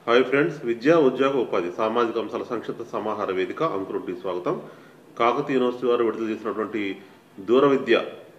Hi friends, విద్యా ఉద్యోగ ఉపాధి సామాజిక అంశాల సంక్షిప్త సమాహార వేదిక అంకురుకి స్వాగతం. కాకతీయ యూనివర్సిటీ వారు విడుదల చేసినటువంటి దూర విద్య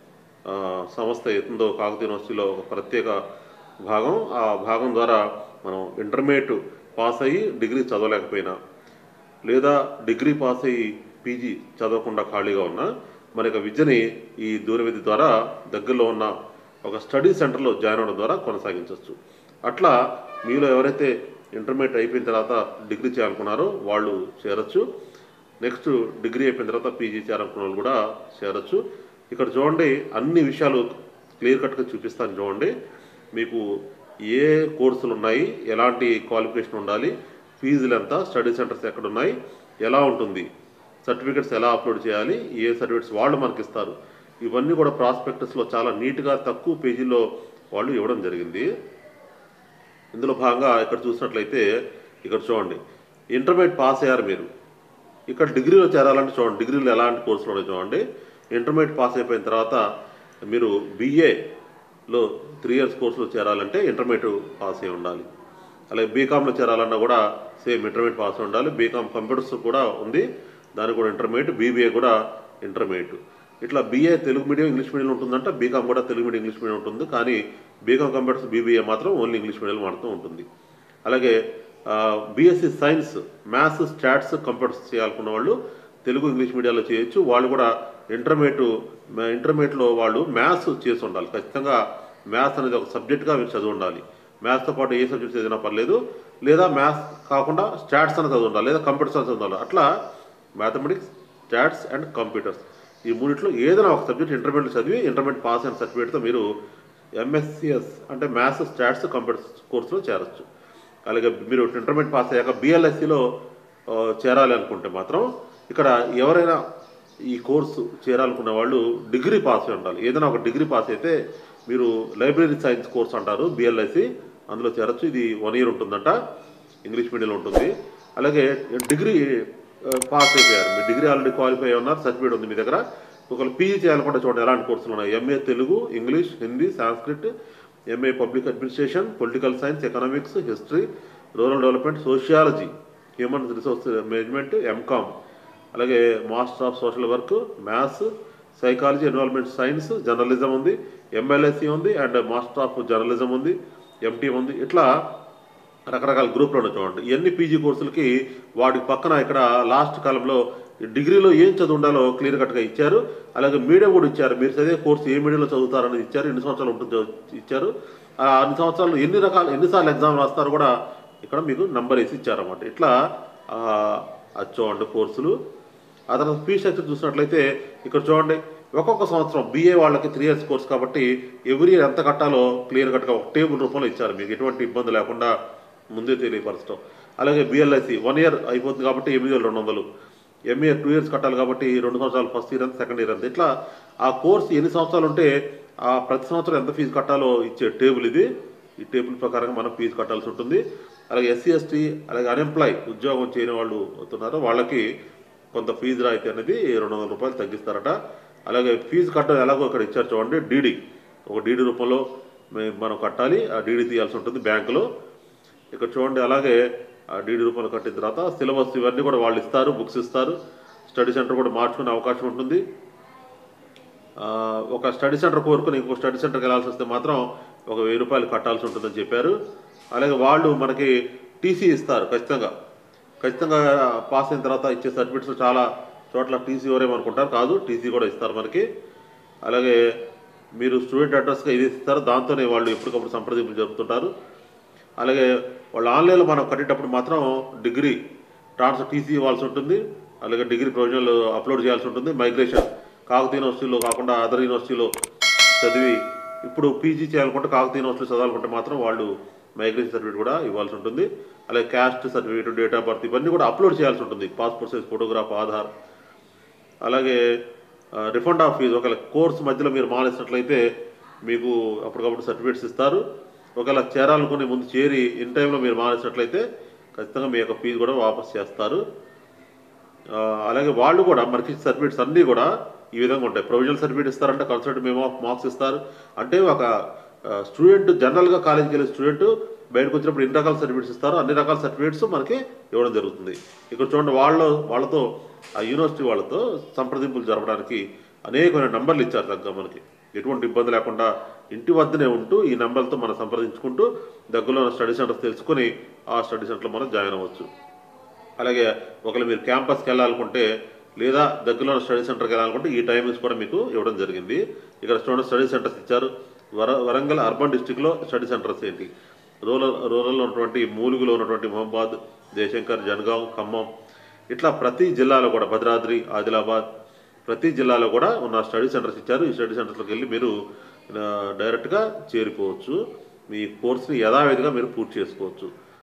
సంస్థ ఏతుందో కాకతీయ యూనివర్సిటీలో ఒక ప్రత్యేక భాగం. ఆ భాగం ద్వారా మనం ఇంటర్మీడియట్ పాస్ అయ్యి డిగ్రీ చదవలేకపోయినా, లేదా డిగ్రీ పాస్ అయ్యి పీజీ చదవకుండా ఖాళీగా ఉన్నా మన యొక్క విద్యని ఈ దూర విద్య ద్వారా దగ్గరలో ఉన్న ఒక స్టడీ సెంటర్లో జాయిన్ అవ్వడం ద్వారా కొనసాగించవచ్చు. అట్లా మీలో ఎవరైతే ఇంటర్మీడియట్ అయిపోయిన తర్వాత డిగ్రీ చేయాలనుకున్నారో వాళ్ళు చేరొచ్చు. నెక్స్ట్ డిగ్రీ అయిపోయిన తర్వాత పీజీ చేయాలనుకున్న వాళ్ళు కూడా చేరొచ్చు. ఇక్కడ చూడండి, అన్ని విషయాలు క్లియర్ కట్గా చూపిస్తాను. చూడండి, మీకు ఏ కోర్సులు ఉన్నాయి, ఎలాంటి క్వాలిఫికేషన్ ఉండాలి, ఫీజులు ఎంత, స్టడీ సెంటర్స్ ఎక్కడ ఉన్నాయి, ఎలా ఉంటుంది, సర్టిఫికెట్స్ ఎలా అప్లోడ్ చేయాలి, ఏ సర్టిఫికెట్స్ వాళ్ళు మనకి ఇస్తారు, ఇవన్నీ కూడా ప్రాస్పెక్టస్లో చాలా నీట్గా తక్కువ పేజీల్లో వాళ్ళు ఇవ్వడం జరిగింది. ఇందులో భాగంగా ఇక్కడ చూసినట్లయితే ఇక్కడ చూడండి, ఇంటర్మీడియట్ పాస్ అయ్యారు మీరు, ఇక్కడ డిగ్రీలో చేరాలంటే చూడండి డిగ్రీలో ఎలాంటి కోర్సులు ఉన్నాయి చూడండి. ఇంటర్మీడియట్ పాస్ అయిపోయిన తర్వాత మీరు బీఏలో 3 years కోర్సులో చేరాలంటే ఇంటర్మీడియట్ పాస్ అయి ఉండాలి. అలాగే బీకామ్లో చేరాలన్నా కూడా సేమ్ ఇంటర్మీడియట్ పాస్ అయి ఉండాలి. బీకామ్ కంప్యూటర్స్ కూడా ఉంది, దానికి కూడా ఇంటర్మీడియట్. బీబీఏ కూడా ఇంటర్మీడియట్. ఇట్లా BA Telugu medium English medium ఉంటుందంట, బీకామ్ కూడా తెలుగు మీడియం ఇంగ్లీష్ మీడియం ఉంటుంది. కానీ బీకామ్ కంప్యూటర్స్ బీబీఏ మాత్రం ఓన్లీ ఇంగ్లీష్ మీడియం మాత్రం ఉంటుంది. అలాగే BSc science, maths, stats, computers చేయాలనుకున్న వాళ్ళు తెలుగు ఇంగ్లీష్ మీడియాలో చేయొచ్చు. వాళ్ళు కూడా ఇంటర్మీడియట్లో వాళ్ళు మ్యాథ్స్ చేసి ఉండాలి. ఖచ్చితంగా మ్యాథ్స్ అనేది ఒక సబ్జెక్ట్గా మీరు చదివి ఉండాలి. మ్యాథ్స్తో పాటు ఏ సబ్జెక్ట్ చదివినా పర్లేదు, లేదా మ్యాథ్స్ కాకుండా స్టాట్స్ అని చదివి ఉండాలి, లేదా కంప్యూటర్స్ అని చదవాలి. అట్లా మ్యాథమెటిక్స్, స్టాట్స్ అండ్ కంప్యూటర్స్ ఈ మూడిట్లో ఏదైనా ఒక సబ్జెక్ట్ ఇంటర్మీడియట్ చదివి ఇంటర్మీడియట్ పాస్ అయిన సర్టిఫికేట్తో మీరు ఎంఎస్సిఎస్ అంటే మ్యాథ్స్, స్టాట్స్, కంప్యూటర్స్ కోర్సులో చేరొచ్చు. అలాగే మీరు ఇంటర్మీడియట్ పాస్ అయ్యాక బిఎల్ఎస్సిలో చేరాలి అనుకుంటే మాత్రం ఇక్కడ ఎవరైనా ఈ కోర్సు చేరాలనుకున్న వాళ్ళు డిగ్రీ పాస్ అయి ఉండాలి. ఏదైనా ఒక డిగ్రీ పాస్ అయితే మీరు లైబ్రరీ సైన్స్ కోర్స్ అంటారు బిఎల్ఎస్సి, అందులో చేరొచ్చు. ఇది 1 year ఉంటుందంట, ఇంగ్లీష్ మీడియంలో ఉంటుంది. అలాగే డిగ్రీ పాస్ అయిపోయారు, మీ డిగ్రీ ఆల్రెడీ క్వాలిఫై అయి ఉన్నారు, సర్టిఫికేట్ ఉంది మీ దగ్గర. ఒకవేళ పీజీ చేయాలనుకుంటే చూడండి ఎలాంటి కోర్సులు ఉన్నాయి. MA Telugu, English, Hindi, Sanskrit, MA public administration, political science, economics, history, rural development, sociology, human resource management, MCom. అలాగే master of social work, maths, psychology, environment science, journalism ఉంది, ఎంఎల్ఎస్సి ఉంది, అండ్ మాస్టర్ ఆఫ్ జర్నలిజం ఉంది, MT ఉంది. ఇట్లా రకరకాల గ్రూప్లో ఉన్నాయి చూడండి. ఇవన్నీ పీజీ కోర్సులకి వాటి పక్కన ఇక్కడ లాస్ట్ కాలంలో డిగ్రీలో ఏం చదువు ఉండాలో క్లియర్ కట్గా ఇచ్చారు. అలాగే మీడియం కూడా ఇచ్చారు, మీరు చదివే కోర్సు ఏ మీడియంలో చదువుతారనేది ఇచ్చారు, ఎన్ని సంవత్సరాలు ఉంటుందో ఇచ్చారు. అన్ని సంవత్సరాలు ఎన్నిసార్లు ఎగ్జామ్ రాస్తారో కూడా ఇక్కడ మీకు నంబర్ వేసి ఇచ్చారన్నమాట. ఇట్లా అది చూడండి కోర్సులు. ఆ తర్వాత ఫీ స్ట్రక్చర్ చూసినట్లయితే ఇక్కడ చూడండి, ఒక్కొక్క సంవత్సరం బీఏ వాళ్ళకి 3 years కోర్స్ కాబట్టి ఎవ్రీ ఇయర్ ఎంత కట్టాలో క్లియర్ కట్గా ఒక టేబుల్ రూపంలో ఇచ్చారు, మీకు ఎటువంటి ఇబ్బంది లేకుండా ముందే తెలియపరచడం. అలాగే బిఎల్ఐసి 1 year అయిపోతుంది కాబట్టి 8,200. ఎంఏ 2 years కట్టాలి కాబట్టి 2 సంవత్సరాలు, ఫస్ట్ ఇయర్ అంత, సెకండ్ ఇయర్ అంత. ఇట్లా ఆ కోర్స్ ఎన్ని సంవత్సరాలు ఉంటే ఆ ప్రతి సంవత్సరం ఎంత ఫీజు కట్టాలో ఇచ్చే టేబుల్ ఇది. ఈ టేబుల్ ప్రకారంగా మనం ఫీజు కట్టాల్సి ఉంటుంది. అలాగే ఎస్సీ, ఎస్టీ, అలాగే అన్ఎంప్లాయ్ ఉద్యోగం చేయని వాళ్ళు అవుతున్నారో వాళ్ళకి కొంత ఫీజు రాయితీ అనేది 200 రూపాయలు తగ్గిస్తారట. అలాగే ఫీజు కట్టడం ఎలాగో ఇక్కడ ఇచ్చారు చూడండి, డీడీ, ఒక డీడీ రూపంలో మనం కట్టాలి. ఆ డీడీ తీయాల్సి ఉంటుంది బ్యాంకులో. ఇక్కడ చూడండి, అలాగే ఆ డీడీ రూపంలో కట్టిన తర్వాత సిలబస్ ఇవన్నీ కూడా వాళ్ళు ఇస్తారు, బుక్స్ ఇస్తారు. స్టడీ సెంటర్ కూడా మార్చుకునే అవకాశం ఉంటుంది. ఒక స్టడీ సెంటర్ కోరుకుని ఇంకో స్టడీ సెంటర్కి వెళ్ళాల్సి వస్తే మాత్రం ఒక 1000 రూపాయలు కట్టాల్సి ఉంటుందని చెప్పారు. అలాగే వాళ్ళు మనకి టీసీ ఇస్తారు ఖచ్చితంగా పాస్ అయిన తర్వాత ఇచ్చే సర్టిఫికేట్స్ చాలా చోట్ల టీసీ ఎవరేమనుకుంటారు, కాదు, టీసీ కూడా ఇస్తారు మనకి. అలాగే మీరు స్టూడెంట్ అడ్రస్గా ఇది ఇస్తారు, దాంతోనే వాళ్ళు ఎప్పటికప్పుడు సంప్రదింపులు జరుపుతుంటారు. అలాగే వాళ్ళు ఆన్లైన్లో మనం కట్టేటప్పుడు మాత్రం డిగ్రీ ట్రాన్స్ఫర్ టీసీ ఇవ్వాల్సి ఉంటుంది. అలాగే డిగ్రీ ప్రొవిజనల్ అప్లోడ్ చేయాల్సి ఉంటుంది. మైగ్రేషన్ కాకతీయ యూనివర్సిటీలో కాకుండా అదర్ యూనివర్సిటీలో చదివి ఇప్పుడు పీజీ చేయాలనుకుంటే కాకతీయ యూనివర్సిటీలో చదవాలనుకుంటే మాత్రం వాళ్ళు మైగ్రేషన్ సర్టిఫికేట్ కూడా ఇవ్వాల్సి ఉంటుంది. అలాగే caste certificate, date of birth ఇవన్నీ కూడా అప్లోడ్ చేయాల్సి ఉంటుంది, పాస్పోర్ట్ సైజ్ ఫోటోగ్రాఫ్, ఆధార్. అలాగే రిఫండ్ ఆఫ్ ఫీజు, ఒకవేళ కోర్స్ మధ్యలో మీరు మానేసినట్లయితే మీకు అప్పటికప్పుడు సర్టిఫికేట్స్ ఇస్తారు. ఒకవేళ చేరాలనుకునే ముందు చేరి ఇన్ టైంలో మీరు మానేసినట్లయితే ఖచ్చితంగా మీ యొక్క ఫీజు కూడా వాపస్ చేస్తారు. అలాగే వాళ్ళు కూడా మనకి సర్టిఫికేట్స్ అన్నీ కూడా ఈ విధంగా ఉంటాయి. ప్రొవిజనల్ సర్టిఫికేట్ ఇస్తారంటే, కన్సల్ట్ మెమో ఆఫ్ మార్క్స్ ఇస్తారు. అంటే ఒక స్టూడెంట్ జనరల్గా కాలేజీకి వెళ్ళే స్టూడెంట్ బయటకు వచ్చినప్పుడు ఎన్ని రకాల సర్టిఫికేట్స్ ఇస్తారో అన్ని రకాల సర్టిఫికేట్స్ మనకి ఇవ్వడం జరుగుతుంది. ఇక్కడ చూడండి వాళ్ళతో ఆ యూనివర్సిటీ వాళ్ళతో సంప్రదింపులు జరపడానికి అనేకమైన నంబర్లు ఇచ్చారు తగ్గ మనకి. ఎటువంటి ఇబ్బంది లేకుండా ఇంటి వద్దనే ఉంటూ ఈ నెంబర్లతో మనం సంప్రదించుకుంటూ దగ్గరలో ఉన్న స్టడీ సెంటర్స్ తెలుసుకొని ఆ స్టడీ సెంటర్లో మనం జాయిన్ అవ్వచ్చు. అలాగే ఒకవేళ మీరు క్యాంపస్కి వెళ్ళాలనుకుంటే లేదా దగ్గరలో ఉన్న స్టడీ సెంటర్కి వెళ్ళాలనుకుంటే ఈ టైమింగ్స్ కూడా మీకు ఇవ్వడం జరిగింది. ఇక్కడ స్టూడెంట్ స్టడీ సెంటర్స్ ఇచ్చారు. వరంగల్ అర్బన్ డిస్టిక్లో స్టడీ సెంటర్స్ ఏంటి, రూరల్లో ఉన్నటువంటి మూలుగులో ఉన్నటువంటి మహబాద్, జయశంకర్, జనగాం, ఖమ్మం, ఇట్లా ప్రతి జిల్లాలో కూడా భద్రాద్రి, ఆదిలాబాద్ ప్రతి జిల్లాలో కూడా ఉన్న స్టడీ సెంటర్స్ ఇచ్చారు. ఈ స్టడీ సెంటర్స్కి వెళ్ళి మీరు డైరెక్ట్గా చేరిపోవచ్చు. మీ కోర్సుని యథావిధిగా మీరు పూర్తి చేసుకోవచ్చు.